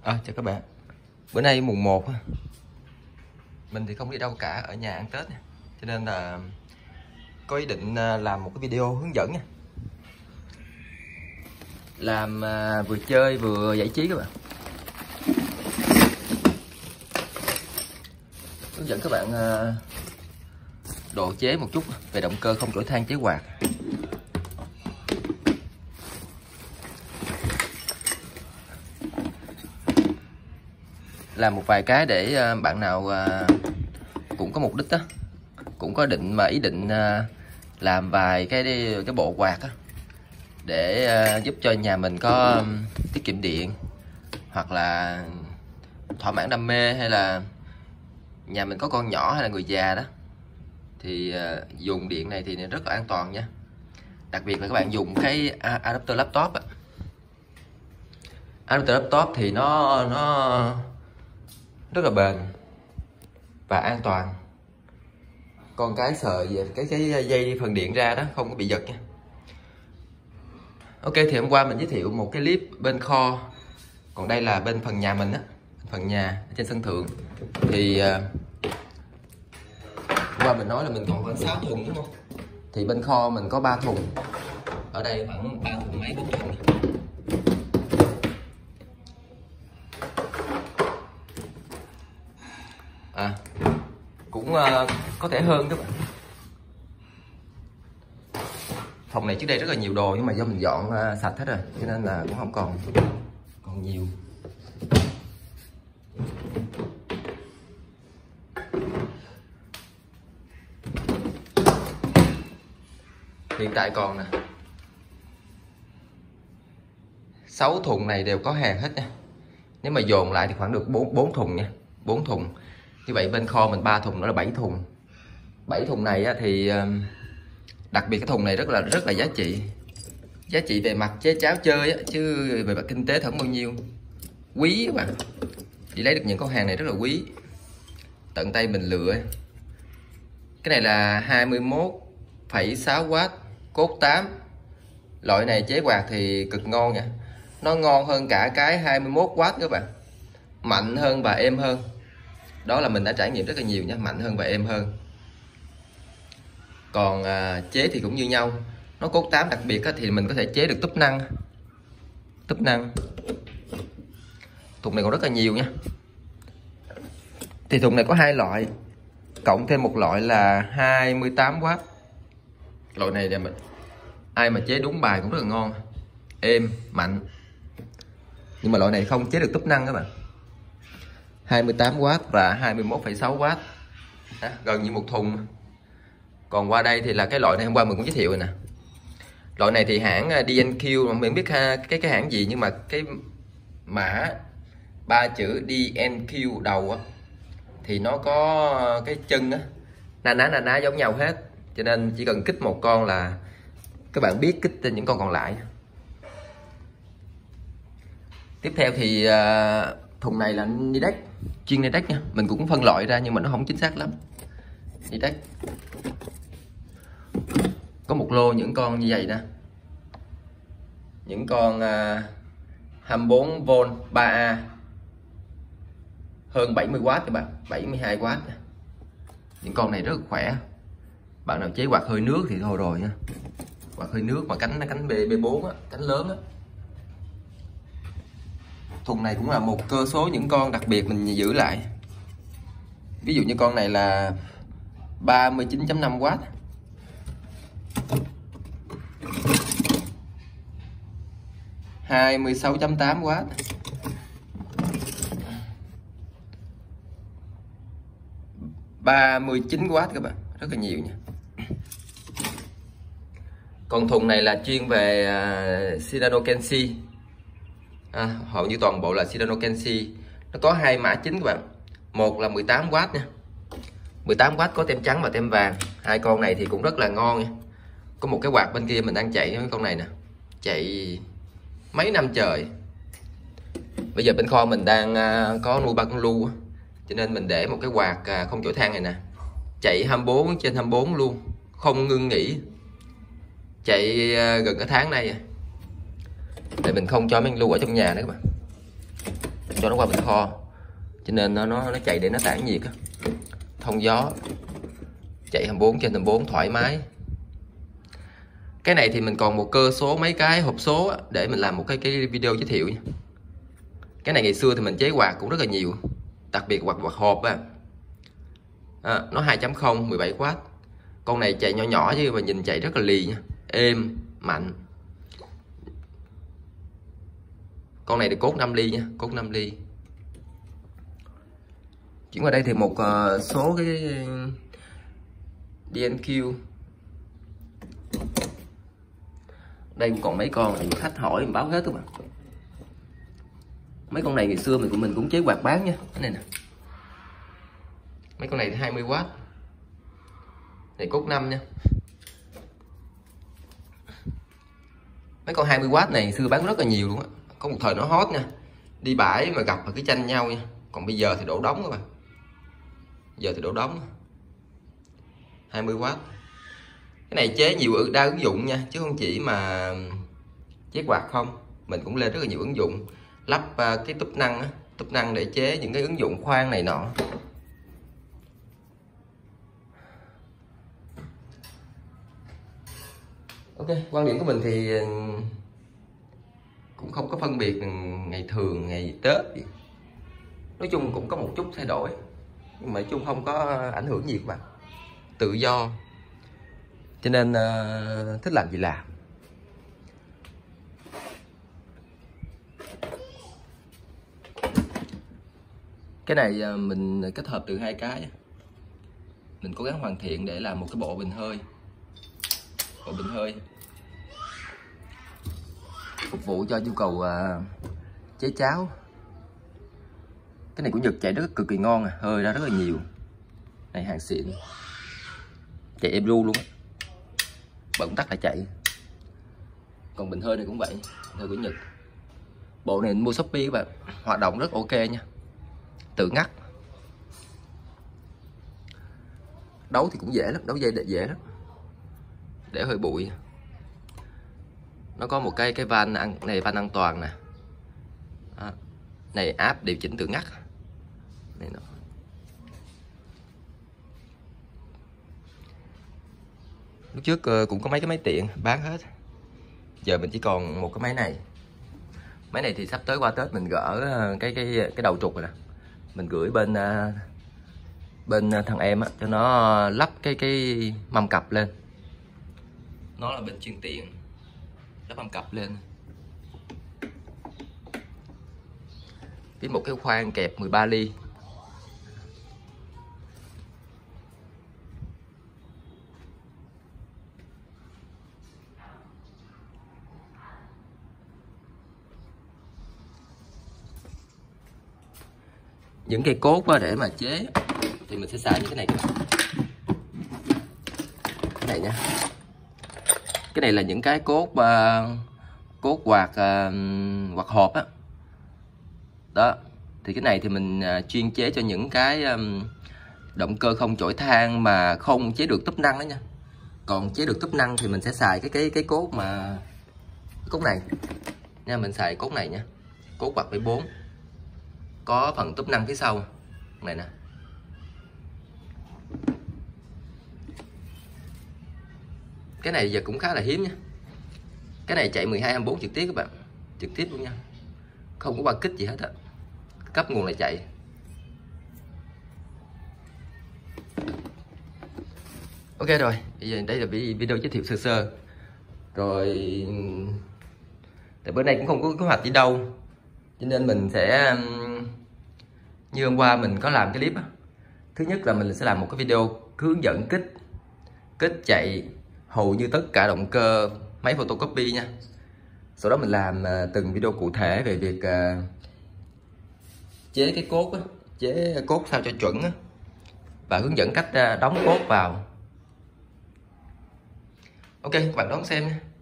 Chào các bạn. Bữa nay mùng 1 mình thì không đi đâu cả, ở nhà ăn Tết, cho nên là có ý định làm một cái video hướng dẫn nha. Làm vừa chơi vừa giải trí các bạn. Hướng dẫn các bạn độ chế một chút về động cơ không chổi than chế quạt. Làm một vài cái để bạn nào cũng có mục đích đó, cũng có ý định làm vài cái bộ quạt đó, để giúp cho nhà mình có tiết kiệm điện, hoặc là thỏa mãn đam mê, hay là nhà mình có con nhỏ hay là người già đó thì dùng điện này thì rất là an toàn nha. Đặc biệt là các bạn dùng cái adapter laptop adapter laptop thì nó rất là bền và an toàn. Còn cái sợi về cái dây phần điện ra đó không có bị giật nha. Ok, thì hôm qua mình giới thiệu một cái clip bên kho, còn đây là bên phần nhà mình á, phần nhà trên sân thượng. Thì hôm qua mình nói là mình còn khoảng 6 thùng đúng không? Thì bên kho mình có 3 thùng. Ở đây khoảng 3 thùng mấy 4 thùng. Cũng có thể hơn các bạn. Phòng này trước đây rất là nhiều đồ, nhưng mà do mình dọn sạch hết rồi cho nên là cũng không còn nhiều. Hiện tại còn nè 6 thùng này đều có hàng hết nha. Nếu mà dồn lại thì khoảng được 4 thùng nha, 4 thùng. Như vậy bên kho mình 3 thùng nữa là 7 thùng. 7 thùng này thì đặc biệt cái thùng này rất là giá trị. Giá trị về mặt chế cháo chơi chứ về mặt kinh tế không bao nhiêu. Quý các bạn. Chỉ lấy được những con hàng này rất là quý. Tận tay mình lựa. Cái này là 21,6W cốt 8. Loại này chế quạt thì cực ngon nha. Nó ngon hơn cả cái 21W các bạn. Mạnh hơn và êm hơn. Đó là mình đã trải nghiệm rất là nhiều nha, mạnh hơn và êm hơn. Còn chế thì cũng như nhau. Nó cốt 8 đặc biệt thì mình có thể chế được túp năng. Thùng này còn rất là nhiều nha. Thì thùng này có 2 loại, cộng thêm một loại là 28W. Loại này là ai mà chế đúng bài cũng rất là ngon, êm, mạnh. Nhưng mà loại này không chế được túp năng các bạn. 28W và 21,6W, gần như một thùng. Còn qua đây thì là cái loại này hôm qua mình cũng giới thiệu rồi nè. Loại này thì hãng DNQ, mà mình biết cái hãng gì, nhưng mà cái mã 3 chữ DNQ đầu á, thì nó có cái chân á na ná giống nhau hết, cho nên chỉ cần kích một con là các bạn biết kích trên những con còn lại. Tiếp theo thì thùng này là Nidec, chuyên Nidec nha. Mình cũng phân loại ra nhưng mà nó không chính xác lắm. Nidec có một lô những con như vậy nè, những con 24V 3A hơn 70W các bạn, 72W. Những con này rất là khỏe. Bạn nào chế quạt hơi nước thì thôi rồi nha. Quạt hơi nước mà cánh B4 á, cánh lớn á. Thùng này cũng là một cơ số những con đặc biệt mình giữ lại. Ví dụ như con này là 39.5W, 26.8W, 39W các bạn, rất là nhiều nha. Còn thùng này là chuyên về Shirano Kenshi. Hầu như toàn bộ là Shirano Kenshi. Nó có 2 mã chính các bạn. Một là 18W nha, 18W có tem trắng và tem vàng. 2 con này thì cũng rất là ngon nha. Có một cái quạt bên kia mình đang chạy với con này nè, chạy mấy năm trời. Bây giờ bên kho mình đang có nuôi 3 con lu, cho nên mình để một cái quạt không chổi than này nè, chạy 24/24 luôn, không ngưng nghỉ, chạy gần cả tháng nay. Để mình không cho mấy con lu ở trong nhà nữa các bạn, cho nó qua bên kho, cho nên nó chạy để nó tản nhiệt á, thông gió, chạy 24/24 thoải mái. Cái này thì mình còn một cơ số mấy cái hộp số á, để mình làm một cái video giới thiệu nha. Cái này ngày xưa thì mình chế quạt cũng rất là nhiều, đặc biệt quạt hộp á. Nó 2.0 17W. Con này chạy nhỏ nhỏ chứ mà nhìn chạy rất là lì nha, êm, mạnh. Con này thì cốt 5 ly nha, cốt 5 ly. Chuyển qua đây thì một số cái DNQ. Đây cũng còn mấy con này khách hỏi mình báo hết các bạn. Mấy con này ngày xưa mình cũng chế quạt bán nha. Cái này nè. Mấy con này thì 20W. Này cốt 5 nha. Mấy con 20W này xưa bán rất là nhiều luôn á. Có một thời nó hot nha. Đi bãi mà gặp mà cứ tranh nhau nha. Còn bây giờ thì đổ đống các bạn. Giờ thì đổ đống. 20W. Cái này chế nhiều đa ứng dụng nha, chứ không chỉ mà chế quạt không. Mình cũng lên rất là nhiều ứng dụng. Lắp cái túp năng á, túp năng để chế những cái ứng dụng khoan này nọ. Ok, quan điểm của mình thì cũng không có phân biệt ngày thường, ngày Tết. Nói chung cũng có một chút thay đổi, nhưng mà nói chung không có ảnh hưởng gì các bạn. Tự do, cho nên thích làm gì làm. Cái này mình kết hợp từ hai cái, mình cố gắng hoàn thiện để làm một cái bộ bình hơi. Bộ bình hơi phục vụ cho nhu cầu chế cháo. Cái này của Nhật chạy rất cực kỳ ngon, hơi ra rất là nhiều. Này hàng xịn, chạy êm ru luôn á, bật tắt lại chạy. Còn bình hơi này cũng vậy, bình hơi của Nhật. Bộ này mua Shopee các bạn, hoạt động rất ok nha, tự ngắt. Đấu thì cũng dễ lắm, đấu dây dễ lắm, để hơi bụi. Nó có một cái van này, van an toàn nè. Này áp điều chỉnh tự ngắt này nó. Lúc trước cũng có mấy cái máy tiện bán hết, giờ mình chỉ còn một cái máy này. Máy này thì sắp tới qua Tết mình gỡ cái đầu trục rồi nè, mình gửi bên thằng em á, cho nó lắp cái mâm cặp lên. Nó là bên chuyên tiện, lắp mâm cặp lên. Với một cái khoang kẹp 13 ly. Những cây cốt để mà chế thì mình sẽ xài những cái này các bạn. Cái này nha. Cái này là những cái cốt quạt hộp á. Đó, thì cái này thì mình chuyên chế cho những cái động cơ không chổi than mà không chế được túp năng đó nha. Còn chế được túp năng thì mình sẽ xài cái cốt mà cốt này nha, mình xài cốt này nha, cốt quạt 14, có phần túp năng phía sau này nè. Cái này giờ cũng khá là hiếm nha. Cái này chạy 12/24 trực tiếp các bạn, trực tiếp luôn nha, không có qua kích gì hết á, cấp nguồn là chạy. Ok rồi, bây giờ đây là video giới thiệu sơ sơ. Rồi tại bữa nay cũng không có kế hoạch đi đâu, cho nên mình sẽ như hôm qua mình có làm cái clip á. Thứ nhất là mình sẽ làm một cái video hướng dẫn kích chạy hầu như tất cả động cơ máy photocopy nha. Sau đó mình làm từng video cụ thể về việc chế cái cốt á, chế cốt sao cho chuẩn á, và hướng dẫn cách đóng cốt vào. Ok, các bạn đón xem nha.